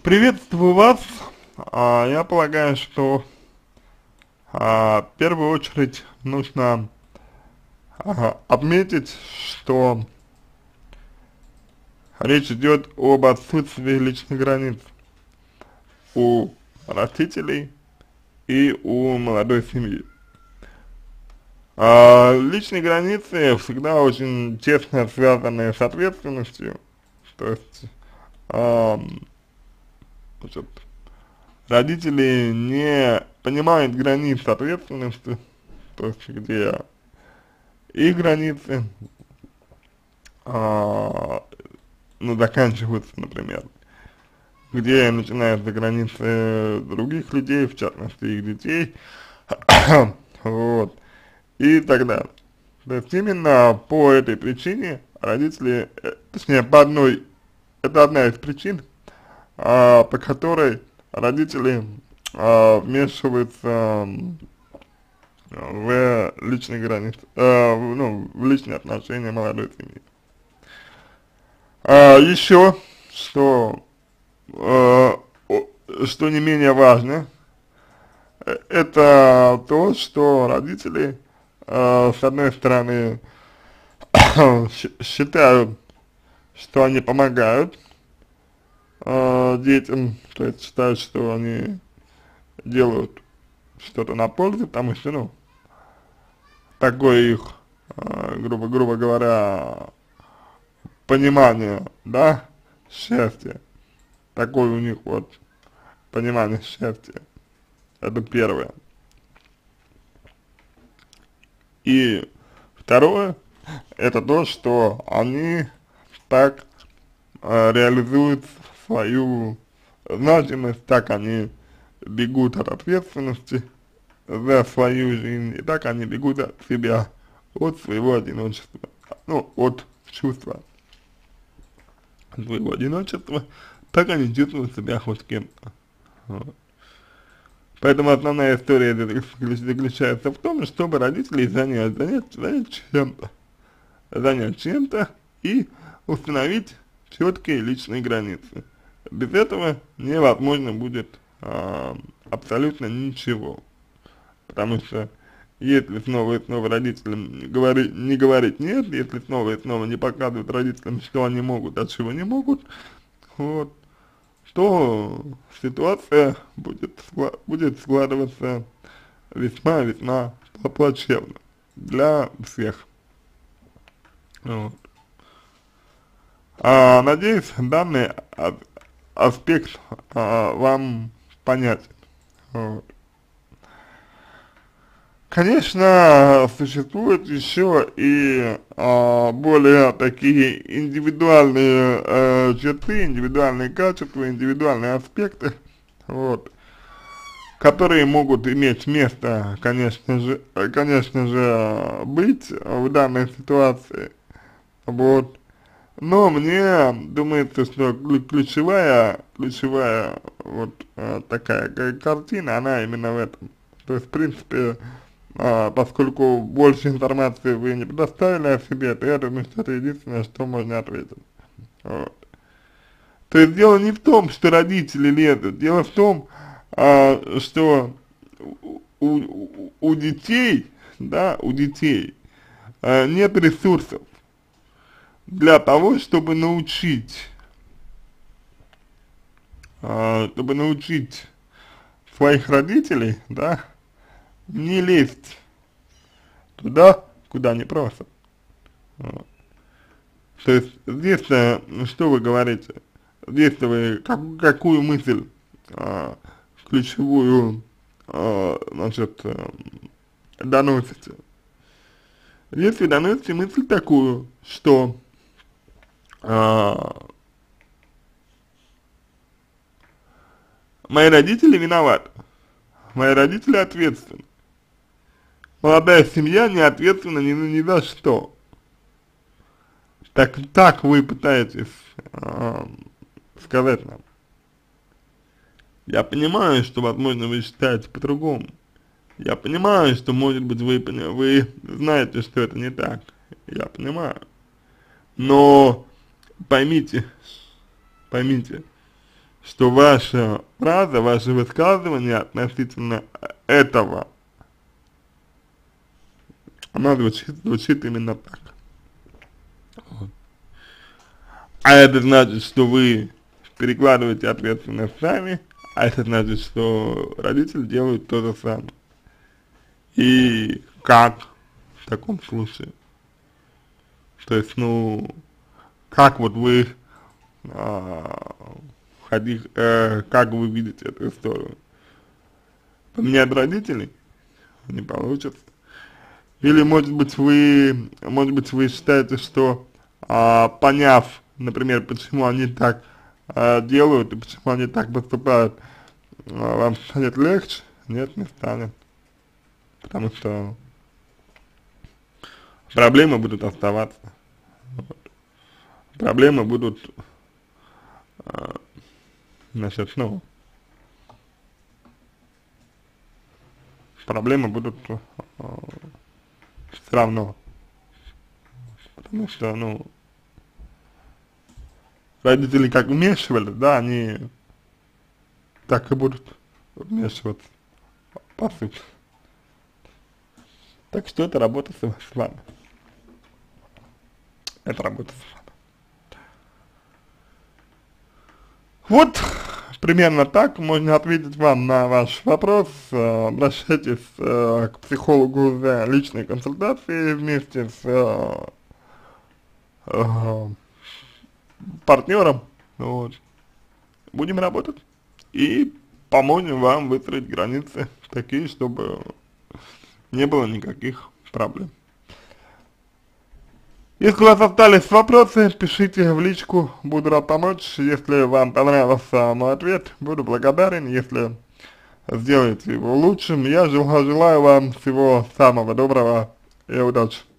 Приветствую вас. Я полагаю, что в первую очередь нужно отметить, что речь идет об отсутствии личных границ у родителей и у молодой семьи. Личные границы всегда очень тесно связаны с ответственностью, то есть а, значит, родители не понимают границ ответственности, то есть где их границы, а, ну, заканчиваются, например, где начинаются границы других людей, в частности их детей, вот, и так далее. То есть именно по этой причине родители, точнее это одна из причин, по которой родители вмешиваются в личные границы, ну, в личные отношения молодой семьи. Еще, что, что не менее важно, это то, что родители, с одной стороны, считают, что они помогают детям, то есть считают, что они делают что-то на пользу, потому что, ну, такое их, грубо говоря, понимание, да, счастья, такое у них вот понимание счастья, это первое. И второе, это то, что они так реализуют свою значимость, так они бегут от ответственности за свою жизнь, и так они бегут от себя, от своего одиночества, ну, от чувства своего одиночества, так они чувствуют себя хоть кем-то. Вот. Поэтому основная история заключается в том, чтобы родителей занять чем-то и установить четкие личные границы. Без этого невозможно будет абсолютно ничего. Потому что если снова и снова родителям не говорить нет, если снова и снова не показывать родителям, что они могут, а чего не могут, вот, то ситуация будет складываться весьма-весьма плачевно для всех. Вот. Надеюсь, данный аспект вам понятен. Вот. Конечно, существуют еще и более такие индивидуальные черты, индивидуальные качества, индивидуальные аспекты, вот, которые могут иметь место, конечно же, быть в данной ситуации, вот. Но мне думается, что ключевая вот такая картина, она именно в этом. То есть, в принципе, поскольку больше информации вы не предоставили о себе, то я думаю, что это единственное, что можно ответить. Вот. То есть дело не в том, что родители лезут, дело в том, что у детей, да, у детей нет ресурсов для того, чтобы научить своих родителей, да, не лезть туда, куда не просят. Вот. То есть здесь, что вы говорите, здесь вы какую мысль ключевую, значит, доносите? Здесь вы доносите мысль такую, что мои родители виноваты, мои родители ответственны. Молодая семья не ответственна ни за что. Так вы пытаетесь сказать нам. Я понимаю, что, возможно, вы считаете по-другому. Я понимаю, что, может быть, вы знаете, что это не так. Я понимаю. Но поймите, что ваша фраза, ваше высказывание относительно этого, оно звучит именно так. Вот. А это значит, что вы перекладываете ответственность сами, а это значит, что родители делают то же самое. И как в таком случае? То есть, ну, как вот вы, как вы видите эту историю? Поменять родителей не получится. Или, может быть, вы считаете, что, поняв, например, почему они так делают и почему они так поступают, вам станет легче? Нет, не станет. Потому что проблемы будут оставаться. Вот. Проблемы будут, значит, ну, проблемы будут все равно. Потому что, ну, родители как вмешивались, да, они так и будут вмешиваться, по сути. Так что это работа с вами. Это работа с вами. Вот, примерно так можно ответить вам на ваш вопрос. Обращайтесь к психологу за личной консультацией вместе с партнером. Вот. Будем работать и поможем вам выстроить границы такие, чтобы не было никаких проблем. Если у вас остались вопросы, пишите в личку, буду рад помочь. Если вам понравился мой ответ, буду благодарен, если сделаете его лучшим. Я желаю вам всего самого доброго и удачи.